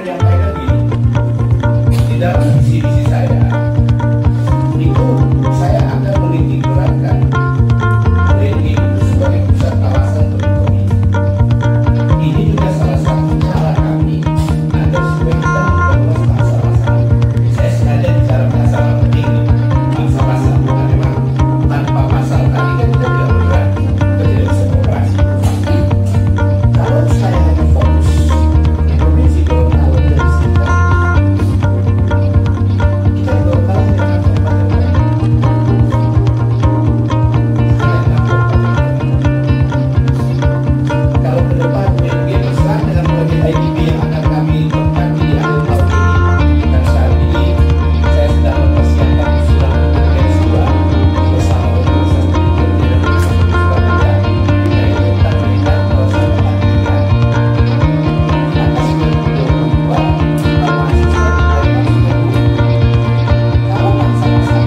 menyampaikan gini, di dalam visi-visi saya itu saya akan menitik beratkan Legi itu sebagai pusat kawasan ekonomi. Ini juga salah satu cara kami agar supaya kita memperluas bahasa-bahasa. Saya sengaja bicara bahasa penting, bahasa-bahasa bukan memang tanpa pasal tadi kan kita tidak bergerak, kita tidak bisa beroperasi. Kalau saya hanya fokus di provinsi Gorontalo dan sekitar, kita Gorontalo dengan kabupaten kalau ke depan dia berserah dengan proyek IDP yang akan kami berkati di akhir tahun ini, dan saat ini saya sedang mempersiapkan usulan PPS 2 bersama Universitas Pendidikan dan Surabaya yaitu tentang pendidikan kawasan pendidikan. Di atas 2022 mahasiswa dari kalau masa-masa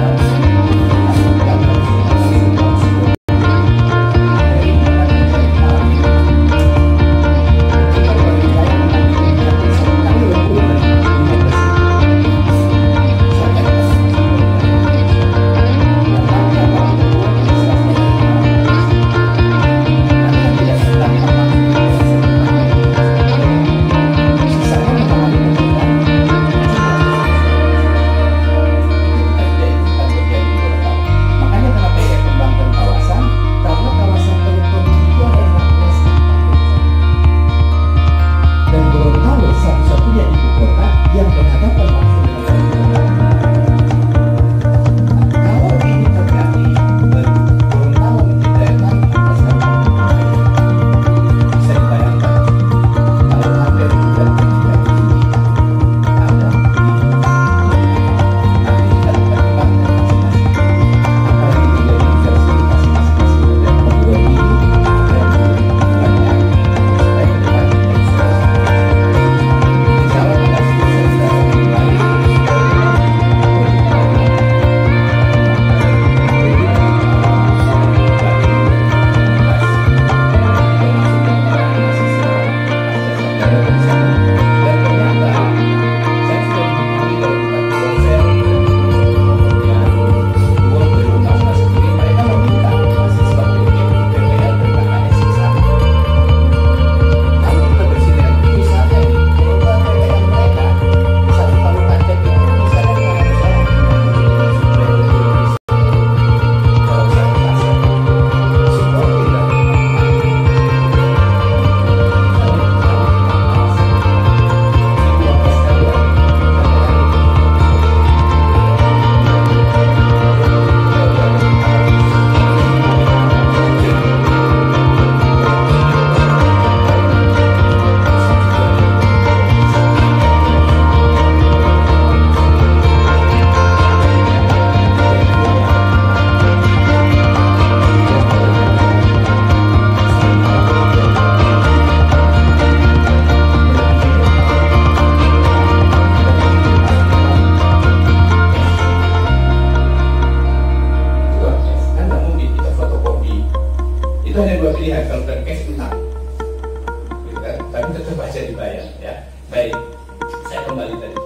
makanya kenapa saya kembangkan kawasan, karena kawasan Telekom itu adalah dan Gorontalo satu-satunya ibu kota yang berhadapan langsung dengan kalau ini terjadi dan Gorontalo menciptakan bisa dibayangkan kalau hampir tidak terjadi ada nanti kita akan kembangkan apa yang menjadi fasilitas masing-masing dan membuat ini dan banyak supaya ke depan kita insya Allah pada saya sudah kembali dan ternyata saya sudah dihubungi dari tempat konser kemudian World 2016 sendiri mereka meminta mahasiswa PPL dan KKS di sana kalau kita bersinergi misalnya di program PPL mereka satu kali paket itu misalnya kalau saya memiliki suplai logistik kalau saya merasa supporting dari kan nggak mungkin kita fotokopi itu hanya dua pilihan kalau dan cash menang gitu kan? Tapi tetap aja dibayar ya. Baik, saya kembali tadi